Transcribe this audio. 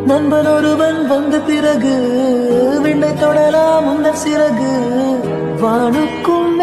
நண்பன் ஒருவன் வந்த பிறகு விண்ணை தொடலாம் உந்தன் சிறகு வானுக்கும்